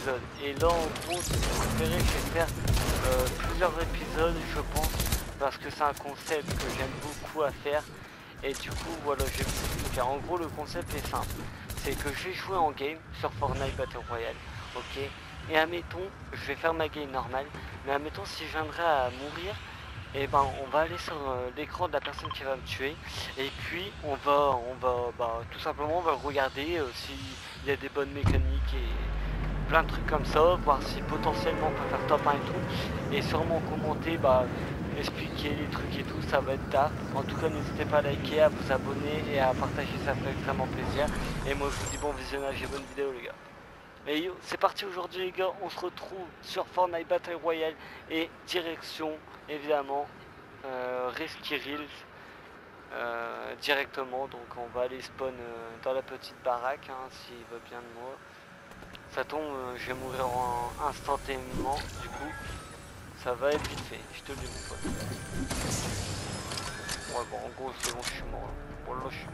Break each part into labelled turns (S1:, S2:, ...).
S1: épisodes. Et là en gros si vous préférez je vais faire plusieurs épisodes je pense, parce que c'est un concept que j'aime beaucoup à faire. Et du coup voilà, je vais vous expliquer. En gros le concept est simple, c'est que je vais jouer en game sur Fortnite Battle Royale, ok. Et admettons, je vais faire ma game normale, mais admettons si je viendrais à mourir, et ben on va aller sur l'écran de la personne qui va me tuer, et puis on va tout simplement on va regarder s'il y a des bonnes mécaniques et plein de trucs comme ça, voir si potentiellement on peut faire top 1 et tout, et sûrement commenter, expliquer les trucs et tout, ça va être tard. En tout cas n'hésitez pas à liker, à vous abonner et à partager, ça fait extrêmement plaisir. Et moi je vous dis bon visionnage et bonne vidéo les gars. Et yo, c'est parti aujourd'hui les gars, on se retrouve sur Fortnite Battle Royale et direction évidemment Risky Hills directement. Donc on va aller spawn dans la petite baraque hein, s'il veut bien de moi. Ça tombe, je vais mourir instantanément du coup. Ça va être vite fait, je te le dis mon pote. Ouais bon en gros c'est bon, je suis mort là. Bon là je suis mort.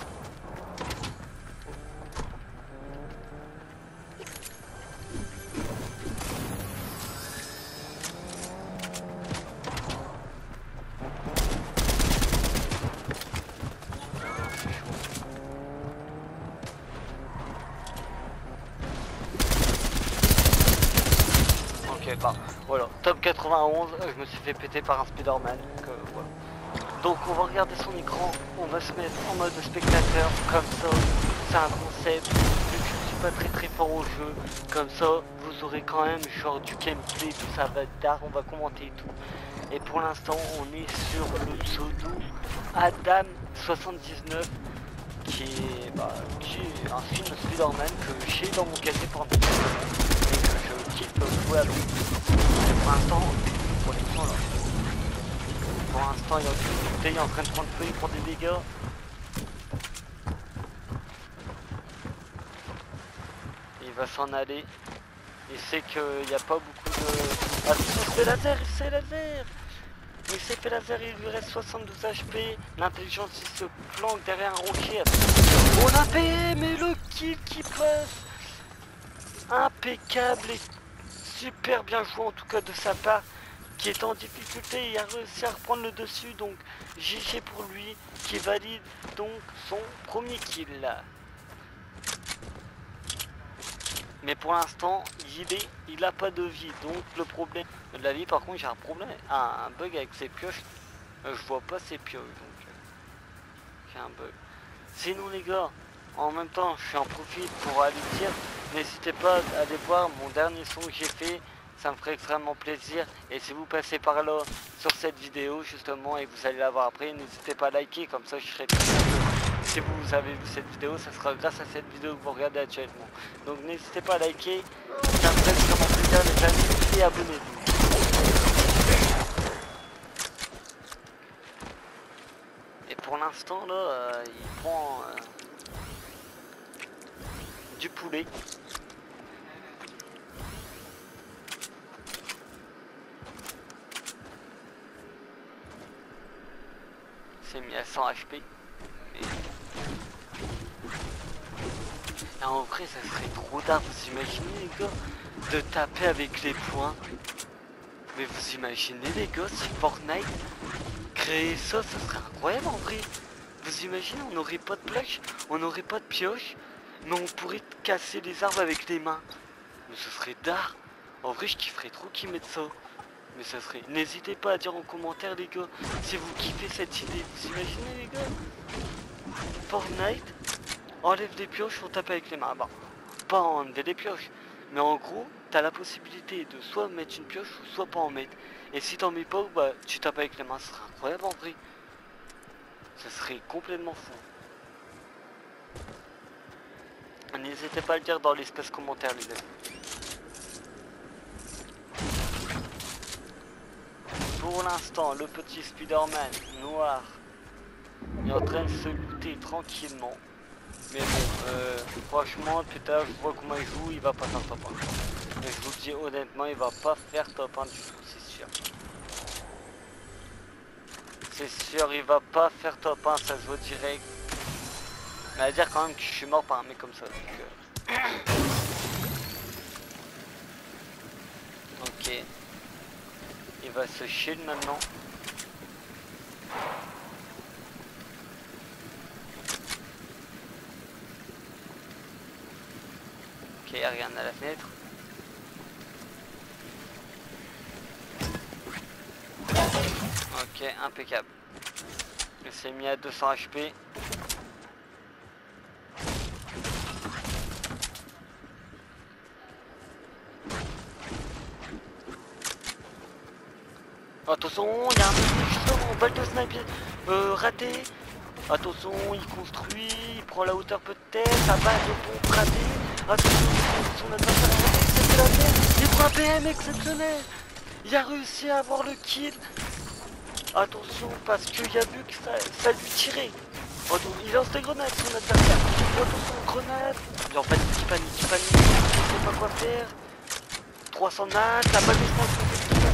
S1: Ok bah voilà, top 91, je me suis fait péter par un Spider-Man, donc voilà. Donc on va regarder son écran, on va se mettre en mode spectateur, comme ça, c'est un concept, vu que je suis pas très fort au jeu, comme ça, vous aurez quand même genre du gameplay, tout ça va être tard, on va commenter et tout. Et pour l'instant, on est sur le pseudo Adam79, qui est un film Spider-Man que j'ai dans mon casier pour et que je kiffe jouer avec. Pour l'instant, il est en train de prendre feu, il prend des dégâts. Il va s'en aller. Il sait qu'il n'y a pas beaucoup de... Ah, il fait laser, il s'est laser. Il s'est fait laser, il lui reste 72 HP. L'intelligence, il se planque derrière un rocher. On a payé, mais le kill qui passe. Impeccable et super bien joué en tout cas de sa part. Qui est en difficulté, il a réussi à reprendre le dessus, donc GG pour lui, qui valide donc son premier kill là. Mais pour l'instant, il a pas de vie, donc le problème de la vie, par contre j'ai un problème, un bug avec ses pioches, je vois pas ses pioches, donc j'ai un bug. Sinon les gars, en même temps, je en profite pour aller dire, n'hésitez pas à aller voir mon dernier son que j'ai fait. Ça me ferait extrêmement plaisir. Et si vous passez par là sur cette vidéo justement et que vous allez la voir après, n'hésitez pas à liker, comme ça je serai très heureux. Si vous avez vu cette vidéo, ça sera grâce à cette vidéo que vous regardez actuellement. Donc n'hésitez pas à liker, ça me ferait extrêmement plaisir les amis, et abonnez-vous. Et pour l'instant là, il prend du poulet. C'est mis à 100 HP. Et en vrai ça serait trop tard, vous imaginez les gars, de taper avec les poings. Mais vous imaginez les gars, si Fortnite créait ça, ça serait incroyable en vrai. Vous imaginez, on n'aurait pas de plage, on n'aurait pas de pioche, mais on pourrait casser les arbres avec les mains. Mais ce serait d'art. En vrai je kifferais trop qu'ils mettent ça. Mais ça serait... N'hésitez pas à dire en commentaire les gars, si vous kiffez cette idée. Vous imaginez les gars, Fortnite enlève des pioches, on tape avec les mains. Bah, pas enlever des pioches, mais en gros, t'as la possibilité de soit mettre une pioche, ou soit pas en mettre. Et si t'en mets pas, bah tu tapes avec les mains, ce serait incroyable en vrai. Ça serait complètement fou. N'hésitez pas à le dire dans l'espace commentaire les gars. Pour l'instant, le petit Spider-Man noir est en train de se looter tranquillement. Mais bon, franchement, plus tard, je vois comment il joue, il va pas faire top 1. Mais je vous le dis honnêtement, il va pas faire top 1 du tout, c'est sûr. C'est sûr, il va pas faire top 1, ça se voit direct. Mais à dire quand même que je suis mort par un mec comme ça. Donc, Ok. Il va se shield maintenant. Ok, regarde à la fenêtre. Ok, impeccable. Il s'est mis à 200 HP. Attention, il y a un mec justement, balle de sniper raté. Attention, il construit, il prend la hauteur peut-être, à balle de pompe raté. Attention, son adversaire a raté, c'était la merde. Il prend un PM exceptionnel. Il a réussi à avoir le kill. Attention, parce qu'il a vu que ça lui tirait. Attention, il lance des grenades, son adversaire. Attention, grenade. Il en panique, il panique. Il sait pas quoi faire. 300 nat, la balle de sniper.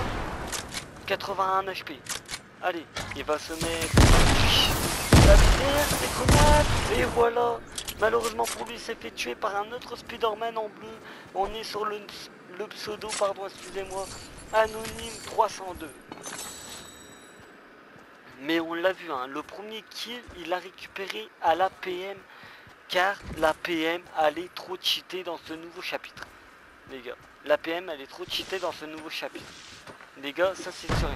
S1: 81 HP. Allez, il va se mettre la lumière, des grenades, et voilà. Malheureusement pour lui, il s'est fait tuer par un autre Spider-Man en bleu. On est sur le pseudo, pardon, excusez-moi, Anonyme 302. Mais on l'a vu, hein, le premier kill, il a récupéré à la PM, car la PM allait trop cheater dans ce nouveau chapitre. Les gars, la PM allait trop cheater dans ce nouveau chapitre. Les gars, ça c'est sûr.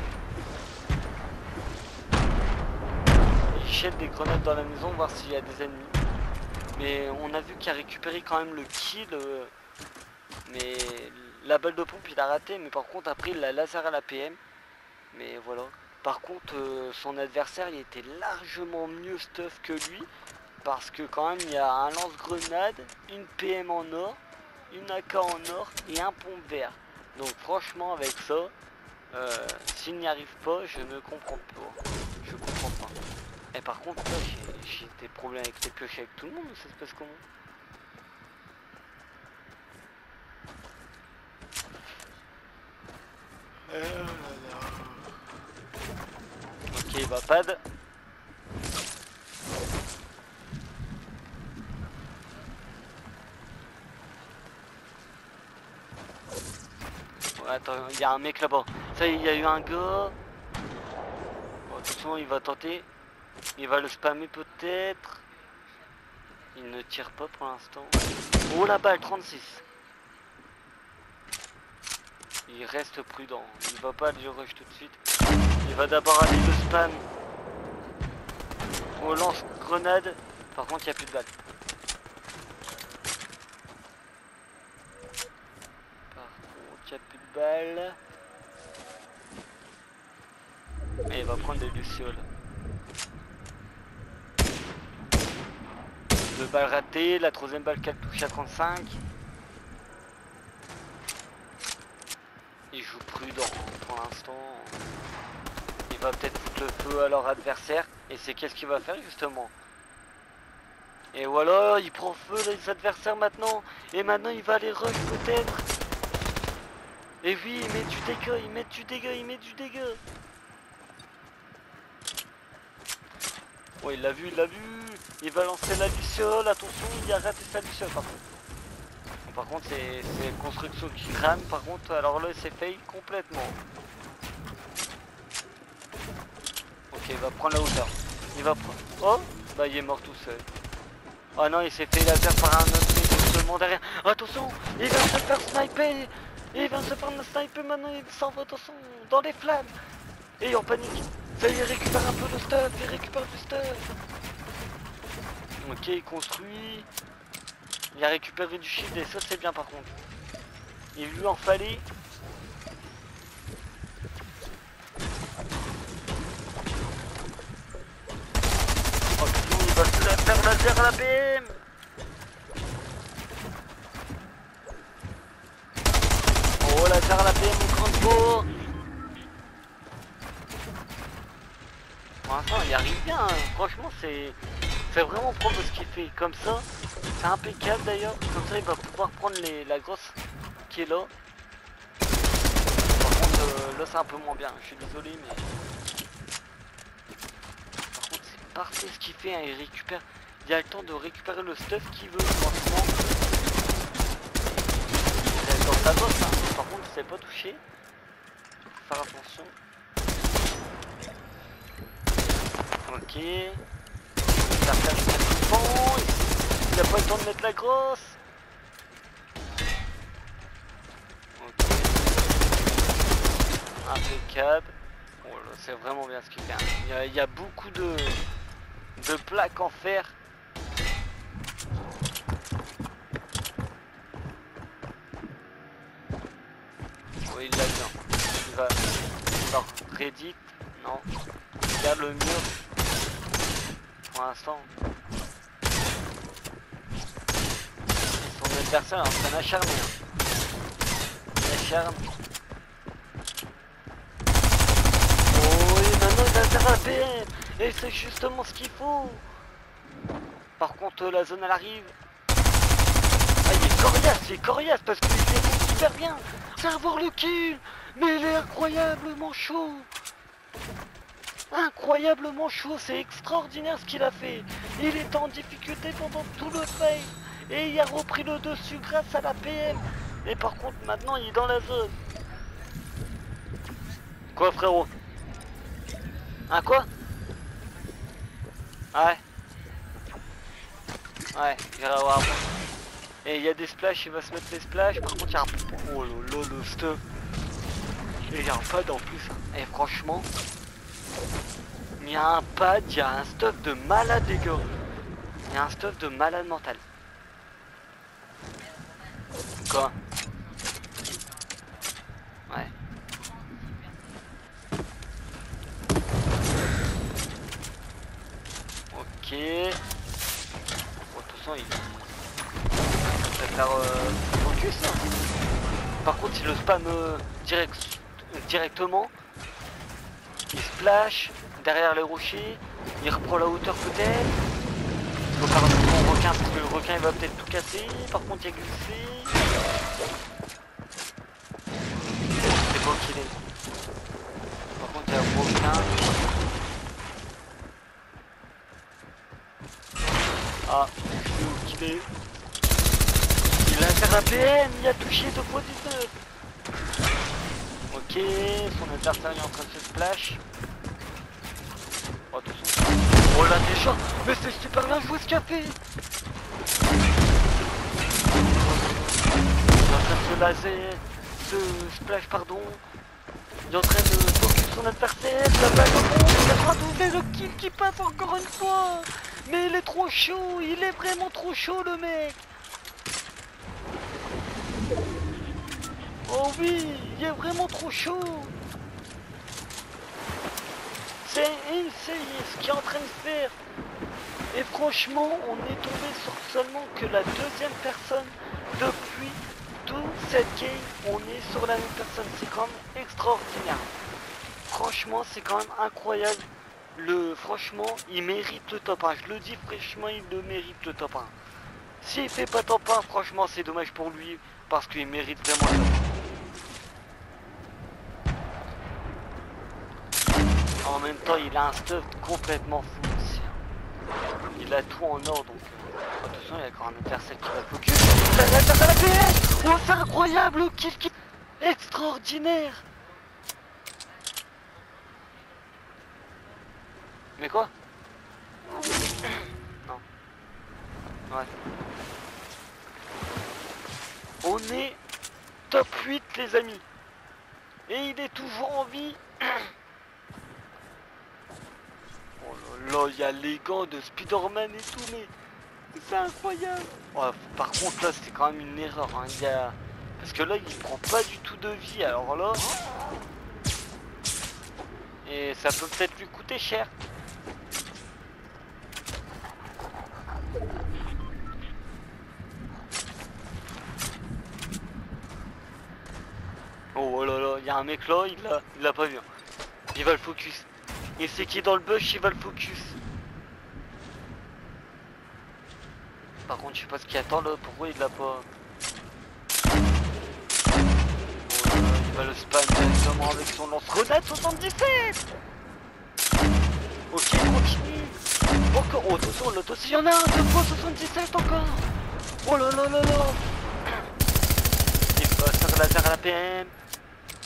S1: Il jette des grenades dans la maison, voir s'il y a des ennemis. Mais on a vu qu'il a récupéré quand même le kill. Mais la balle de pompe il a raté. Mais par contre après il a laser à la PM. Mais voilà. Par contre son adversaire il était largement mieux stuff que lui. Parce que quand même il y a un lance-grenade, une PM en or, une AK en or et un pompe vert. Donc franchement avec ça, s'il n'y arrive pas, je ne comprends pas. Je comprends pas. Et par contre, là, j'ai des problèmes avec les pioches avec tout le monde, ça se passe comment? Ok, il va pad. Ouais, attends, il y a un mec là-bas. Ça y est, il y a eu un gars. Bon, attention, il va tenter. Il va le spammer peut-être. Il ne tire pas pour l'instant. Oh la balle, 36. Il reste prudent. Il va pas aller rush tout de suite. Il va d'abord aller le spam. On lance grenade. Par contre, il n'y a plus de balles. Par contre, il n'y a plus de balles. Et il va prendre des lucioles. 2 balles ratées, la troisième balle qu'elle touche à 35. Il joue prudent pour l'instant. Il va peut-être foutre le feu à leur adversaire. Et c'est qu'est-ce qu'il va faire justement? Et voilà, il prend feu les adversaires maintenant. Et maintenant il va les rush peut-être. Et oui, il met du dégât, il met du dégât, il met du dégât. Ouais, il l'a vu, il l'a vu. Il va lancer la luciole, attention, il a raté sa luciole par contre. Par contre, c'est construction qui crame, par contre, alors là, il s'est fail complètement. Ok, il va prendre la hauteur. Il va prendre... Oh, bah il est mort tout seul. Oh non, il s'est fait laser par un autre mec justement derrière. Attention, il va se faire sniper. Il va se faire sniper maintenant, il s'en va, attention, dans les flammes. Et en panique. Ça y est, il récupère un peu de stuff, il récupère du stuff. Ok, il construit. Il a récupéré du shield et ça c'est bien par contre. Il lui en fallait. Oh putain, il va se la faire laser à la BM. Oh laser à la BM au grand pot. Pour l'instant il arrive bien, hein. Franchement c'est vraiment propre ce qu'il fait. Comme ça, c'est impeccable d'ailleurs. Comme ça il va pouvoir prendre la grosse qui est là. Par contre là c'est un peu moins bien, je suis désolé mais... Par contre c'est parfait ce qu'il fait, hein. Il récupère... Il a le temps de récupérer le stuff qu'il veut franchement. Il reste dans sa bosse, hein. Par contre c'est pas touché. Faut faire attention. Ok. Il a pas le temps de mettre la grosse. Ok. Impeccable. Oh là, c'est vraiment bien ce qu'il fait. Il y a beaucoup de plaques en fer. Oui, il l'a bien. Il va. Non, Reddit. Non. Regarde le mur. Pour l'instant. Son adversaire est en train d'acharner. Il acharne. Oh, et maintenant il va faire un PM. Et c'est justement ce qu'il faut. Par contre, la zone elle arrive. Ah, il est coriace parce qu'il défonce super bien. C'est avoir le kill. Mais il est incroyablement chaud. Incroyablement chaud, c'est extraordinaire ce qu'il a fait. Il était en difficulté pendant tout le fight. Et il a repris le dessus grâce à la PM. Et par contre, maintenant, il est dans la zone. Quoi, frérot? Hein, quoi? Ouais. Ouais, j'irai voir. Et il y a des splashs, il va se mettre les splashs. Par contre, il y a un... Oh lolo, le stuff. Et il y a un pad en plus. Et franchement... Il y a un pad, il y a un stuff de malade, les gars. Il y a un stuff de malade mental. Quoi? Ouais. Ok. Bon, de toute façon, il préfère focus. Hein. Par contre, il le spam directement. Il splash derrière les rochers. Il reprend la hauteur peut-être. Il faut faire attention au requin parce que le requin il va peut-être tout casser. Par contre, il y a glissé. C'est bon qu'il est. Par contre, il y a un requin. Ah, je suis qu'il est. Il a fait un PM, il a touché 2 fois 19. Ok, son adversaire est en train de se splash. Oh, attention. Oh là déjà, mais c'est super bien joué ce qu'il a fait. Il est en train de se laser, se splash pardon. Il est en train de focus son adversaire, la balle au fond, il a doubler le kill qui passe encore une fois. Mais il est trop chaud, il est vraiment trop chaud le mec. Oh oui, il est vraiment trop chaud. C'est insane ce qu'il est en train de faire. Et franchement, on est tombé sur seulement que la deuxième personne depuis toute cette game. On est sur la même personne, c'est quand même extraordinaire. Franchement, c'est quand même incroyable. Franchement, il mérite le top 1. Je le dis franchement, il le mérite le top 1. S'il fait pas top 1, franchement, c'est dommage pour lui parce qu'il mérite vraiment le top 1. En même temps, il a un stuff complètement fou aussi. Il a tout en or, donc... attention, il y a encore un adversaire qui va focus. Oh, c'est incroyable, le kill qui... extraordinaire. Mais quoi? Non. Ouais. On est top 8, les amis. Et il est toujours en vie. Oh là là, il y a les gants de Spider-Man et tout, mais c'est incroyable. Ouais, par contre, là, c'était quand même une erreur. Hein. Parce que là, il prend pas du tout de vie. Alors là... Et ça peut peut-être lui coûter cher. Oh là là, il y a un mec là, il l'a pas vu. Il va le focus. Et c'est qui est dans le bush, il va le focus. Par contre, je sais pas ce qu'il attend là, pourquoi il l'a pas. Oh là là, il va le spam directement avec son lance-grenade 77. Ok, continue. Encore, oh attention, l'autre aussi, il y en a un, 2 fois 77 encore. Oh là là là là. Il va faire la terre à la PM.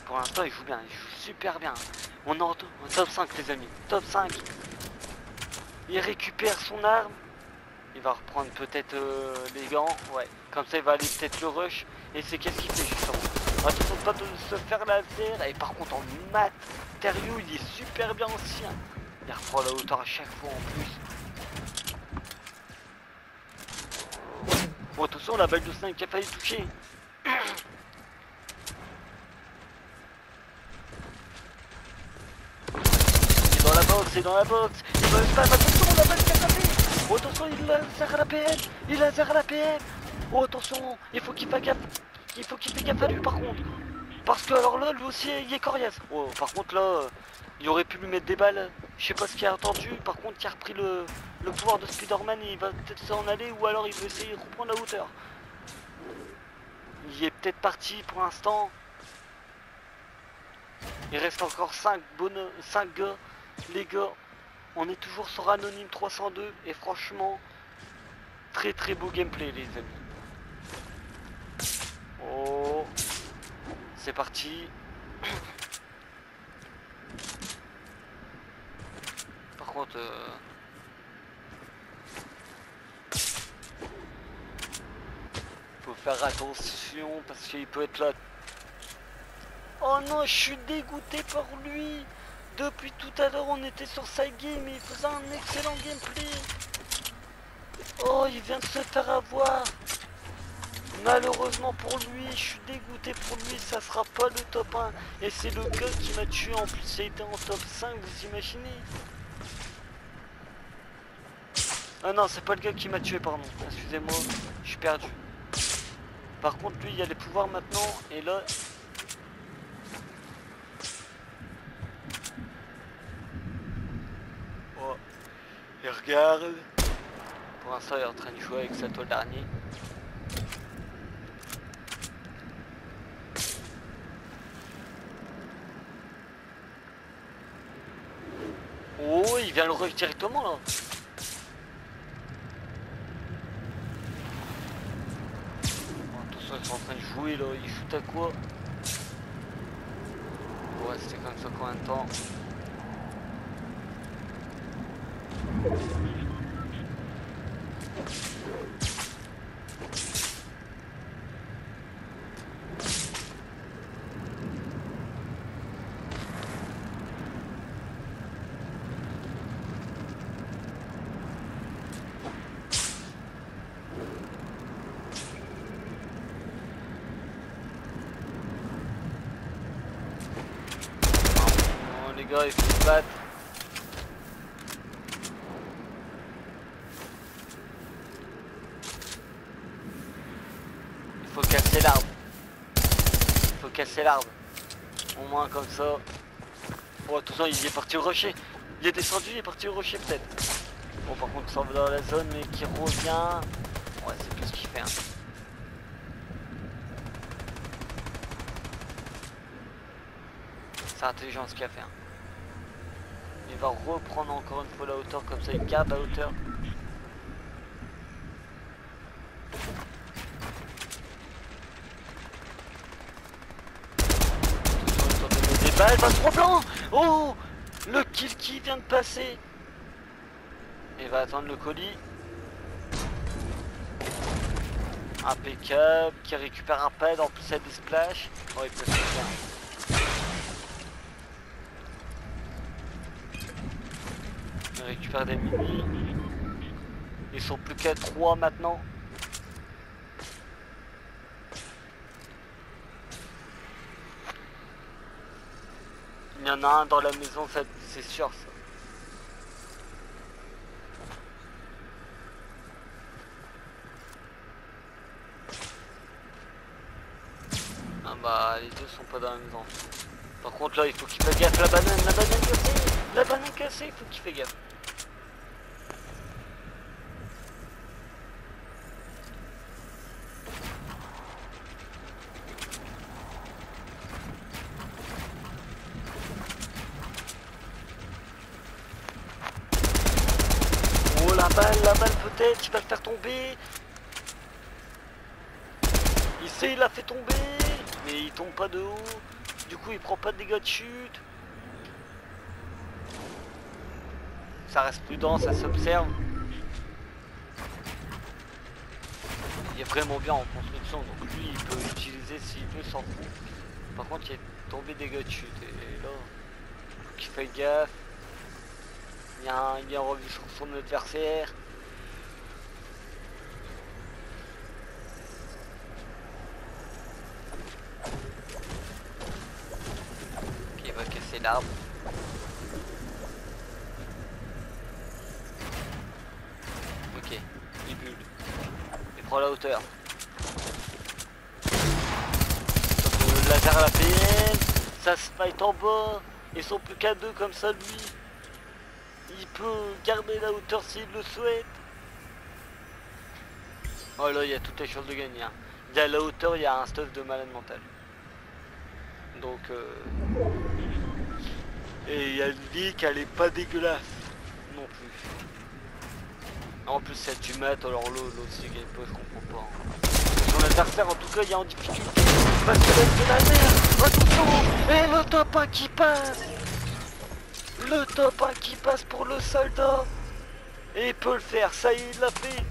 S1: pour l'instant il joue bien, il joue super bien. On est en top 5 les amis, top 5. Il récupère son arme. Il va reprendre peut-être les gants, ouais. Comme ça il va aller peut-être le rush. Et c'est qu'est-ce qu'il fait justement. Attention pas de se faire laser. Et par contre en mat, Terio il est super bien aussi. Hein. Il reprend la hauteur à chaque fois en plus. Bon attention la balle de 5 qui a failli toucher. Il est dans la box, il est dans la box. Il va se battre, attention la balle qui a tapé. Oh attention il laser à la PM. Il laser à la PM. Oh attention, il faut qu'il fasse gaffe. Il faut qu'il fasse gaffe à lui par contre. Parce que alors là lui aussi il est coriace. Oh par contre là il aurait pu lui mettre des balles. Je sais pas ce qu'il a attendu. Par contre il a repris le pouvoir de Spider-Man et il va peut-être s'en aller. Ou alors il veut essayer de reprendre la hauteur. Il est peut-être parti pour l'instant. Il reste encore 5 gars. Les gars, on est toujours sur Anonyme 302. Et franchement, très très beau gameplay les amis. Oh, c'est parti. Par contre, faut faire attention parce qu'il peut être là. Oh non, je suis dégoûté par lui. Depuis tout à l'heure, on était sur sa game et il faisait un excellent gameplay. Oh, il vient de se faire avoir. Malheureusement pour lui, je suis dégoûté pour lui, ça sera pas le top 1. Et c'est le gars qui m'a tué, en plus il était en top 5, vous imaginez? Ah non, c'est pas le gars qui m'a tué, pardon, excusez-moi, je suis perdu. Par contre lui, il a les pouvoirs maintenant, et là... Oh, il regarde. Pour l'instant, il est en train de jouer avec sa toile d'araignée. Oh, il vient le rush directement là. Oh, attention, ils sont en train de jouer là. Ils shootent à quoi? Ouais, c'était comme ça combien de temps? Les gars, il faut se battre. Il faut casser l'arbre. Il faut casser l'arbre. Au moins comme ça. Oh attention, il est parti au rocher. Il est descendu, il est parti au rocher peut-être. Bon par contre il s'en va dans la zone mais qui revient. Ouais c'est plus ce qu'il fait. Hein. C'est intelligent ce qu'il a fait. Hein. Il va reprendre encore une fois la hauteur, comme ça il garde la hauteur. Des balles, passe trop blanc. Oh, le kill qui vient de passer. Il va attendre le colis. Impeccable, qui récupère un pad, en plus il y a des splash. Oh il peut se faire. Il récupère des mini. Ils sont plus qu'à 3 maintenant. Il y en a un dans la maison, c'est sûr ça. Ah bah les deux sont pas dans la maison. Par contre là il faut qu'il fasse gaffe, la banane cassée. La banane cassée, il faut qu'il fasse gaffe. Oh la balle peut-être, il va le faire tomber. Il sait, il l'a fait tomber, mais il tombe pas de haut. Du coup, il prend pas de dégâts de chute. Ça reste prudent, ça s'observe. Il est vraiment bien en construction, donc lui, il peut utiliser s'il veut sans coup. Par contre, il est tombé dégâts de chute. Et là, faut qu'il fasse gaffe. Il y a un revue sur son adversaire. Puis il va casser l'arbre. Ok, il bulle. Il prend la hauteur. Le laser à la PN. Ça se fight en bas. Ils sont plus qu'à 2 comme ça, lui. Il peut garder la hauteur s'il le souhaite. Oh là, il y a toutes les chances de gagner. Hein. Il y a la hauteur, il y a un stuff de malade mental. Donc, et il y a une vie qui elle est pas dégueulasse non plus. En plus, c'est du mat, alors l'autre c'est gameplay, je comprends pas. Hein. Son adversaire, en tout cas, il est en difficulté. Parce que là, c'est la merde. Attention. Et le top 1 qui passe. Le top 1 qui passe pour le soldat. Et il peut le faire, ça y est, il l'a fait.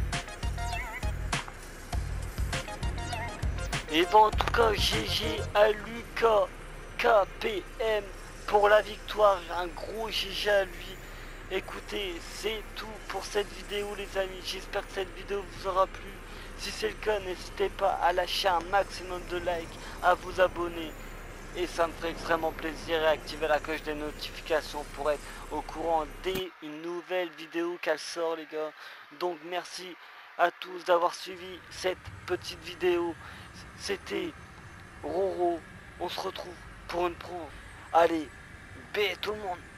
S1: Et bon, en tout cas, GG à Lucas KPM pour la victoire. Un gros GG à lui. Écoutez, c'est tout pour cette vidéo, les amis. J'espère que cette vidéo vous aura plu. Si c'est le cas, n'hésitez pas à lâcher un maximum de likes, à vous abonner. Et ça me ferait extrêmement plaisir et activer la cloche des notifications pour être au courant dès une nouvelle vidéo qu'elle sort, les gars. Donc merci à tous d'avoir suivi cette petite vidéo. C'était Roro. On se retrouve pour une pro. Allez, B tout le monde.